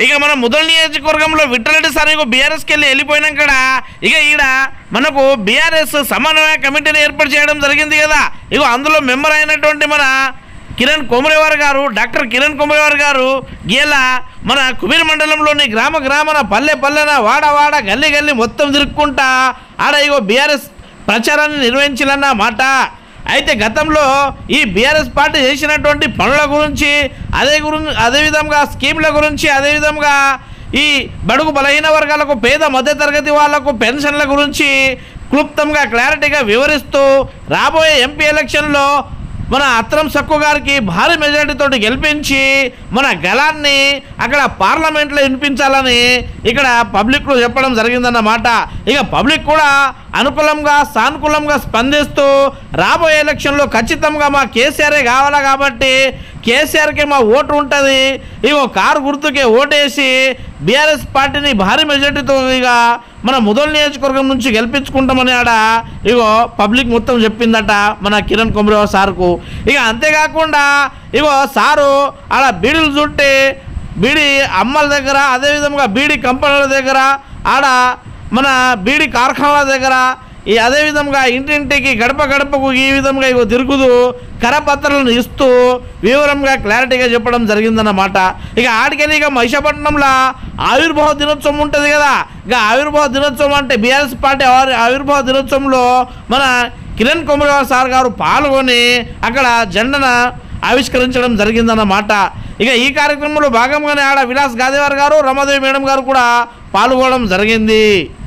ఇక మన ముదల్ నియోజకవర్గంలో విఠలరెడ్డి సార్ బీఆర్ఎస్కి వెళ్ళిపోయినాక ఇక ఈడ మనకు బీఆర్ఎస్ సమన్వయ కమిటీని ఏర్పాటు చేయడం జరిగింది కదా. ఇక అందులో మెంబర్ అయినటువంటి మన కిరణ్ కొమరేవార్ గారు, డాక్టర్ కిరణ్ కొమరేవార్ గారు గీలా మన కుబీర్ మండలంలోని గ్రామాన పల్లెన వాడ గల్లీ మొత్తం తిరుక్కుంటా ఆడ బీఆర్ఎస్ ప్రచారాన్ని నిర్వహించాలన్న మాట. అయితే గతంలో ఈ బీఆర్ఎస్ పార్టీ చేసినటువంటి పనుల గురించి అదేవిధంగా స్కీమ్ల గురించి, అదేవిధంగా ఈ బడుగు బలహీన వర్గాలకు, పేద మధ్యతరగతి వాళ్లకు పెన్షన్ల గురించి క్లుప్తంగా క్లారిటీగా వివరిస్తూ రాబోయే ఎంపీ ఎలక్షన్లో మన అత్రం సక్కు గారికి భారీ మెజారిటీతో గెలిపించి మన గళాన్ని అక్కడ పార్లమెంట్లో వినిపించాలని ఇక్కడ పబ్లిక్లో చెప్పడం జరిగిందన్నమాట. ఇక పబ్లిక్ కూడా అనుకూలంగా సానుకూలంగా స్పందిస్తూ రాబోయే ఎలక్షన్లో ఖచ్చితంగా మా కేసీఆరే కావాలా కాబట్టి కేసీఆర్కి మా ఓటు ఉంటుంది, కారు గుర్తుకే ఓటేసి బీఆర్ఎస్ పార్టీని భారీ మెజార్టీతో ఇక మన ముదల్ నియోజకవర్గం నుంచి గెలిపించుకుంటామని ఆడ పబ్లిక్ మొత్తం చెప్పిందట మన కిరణ్ కొమరేవార్ సార్కు. ఇక అంతేకాకుండా సారు ఆడ బీడీలు చుట్టి బీడీ అమ్మల దగ్గర, అదేవిధంగా బీడీ కంపెనీల దగ్గర, ఆడ మన బీడీ కార్ఖానాల దగ్గర, అదేవిధంగా ఇంటింటికి గడపకు ఈ విధంగా తిరుగుతూ కరపత్రాలను ఇస్తూ వివరంగా క్లారిటీగా చెప్పడం జరిగిందన్నమాట. ఇక ఆడికెళ్ళి మహిషాపట్నంలో ఆవిర్భావ దినోత్సవం ఉంటుంది కదా. ఇక ఆవిర్భావ దినోత్సవం అంటే బీఆర్ఎస్ పార్టీ ఆవిర్భావ దినోత్సవంలో మన కిరణ్ కొమరేవార్ సార్ గారు పాల్గొని అక్కడ జెండాను ఆవిష్కరించడం జరిగిందన్నమాట. ఇక ఈ కార్యక్రమంలో భాగంగానే ఆడ విలాస్ గాదేవార్ గారు, రమాదేవి మేడం గారు కూడా పాల్గొనడం జరిగింది.